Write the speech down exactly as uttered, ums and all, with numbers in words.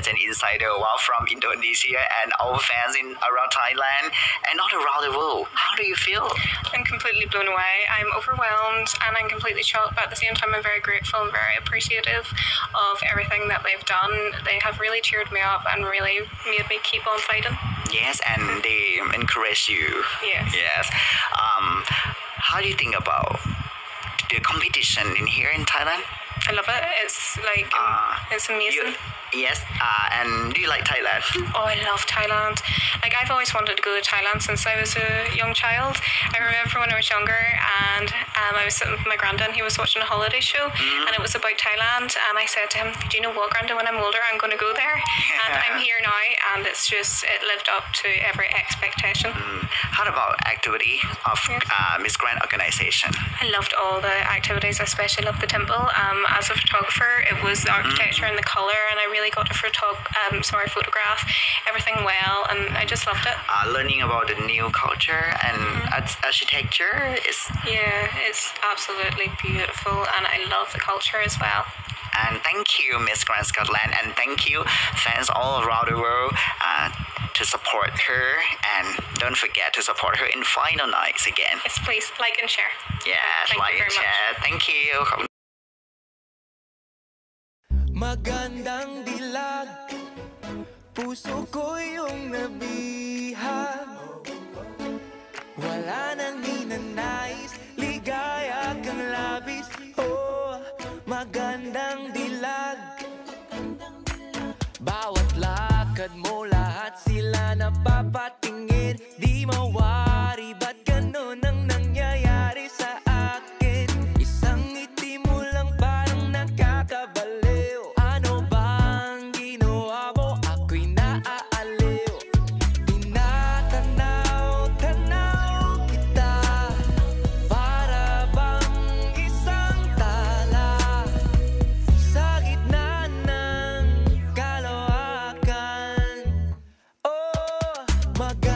an insider while from Indonesia and our fans in around Thailand and all around the world. How do you feel? I'm completely blown away. I'm overwhelmed and I'm completely shocked, but at the same time I'm very grateful and very appreciative of everything that they've done. They have really cheered me up and really made me keep on fighting. Yes, and they encourage you. Yes. Yes. Um, how do you think about the competition in here in Thailand? I love it. It's like, Uh, it's amazing. You, yes. Uh, and do you like Thailand? Oh, I love Thailand. Like, I've always wanted to go to Thailand since I was a young child. I remember when I was younger and um, I was sitting with my granddad and he was watching a holiday show mm-hmm. and it was about Thailand, and I said to him, do you know what, Granddad, when I'm older I'm going to go there. And I'm here now, and it's just, it lived up to every expectation. Mm. How about activity of yes. uh, Miss Grand organization? I loved all the activities. I especially loved the temple. Um, as a photographer, it was the architecture mm-hmm. and the colour, and I really got to photog- um, sorry, photograph everything well, and I just loved it. Uh, learning about the new culture and mm-hmm. architecture is... Yeah, it's absolutely beautiful, and I love the culture as well. And thank you, Miss Grand Scotland, and thank you, fans all around the world, uh, to support her, and don't forget to support her in final nights again. Yes, please, like and share. Yes, thank like and share. Much. Thank you. Magandang dilag, puso ko yung nabihag. Wala nang ninanais, ligaya kang labis. Oh, magandang dilag. Bawat lakad mo, lahat sila napapatingin. Di mawari, ba't ganun ang nangyayari sa akin? Isang ngiti mo lang parang nakakabaliw. Ano bang ginawa mo? Ako'y naaaliw. Tinatanaw, tanaw kita, para bang isang tala sa gitna ng kalawakan. Oh, mag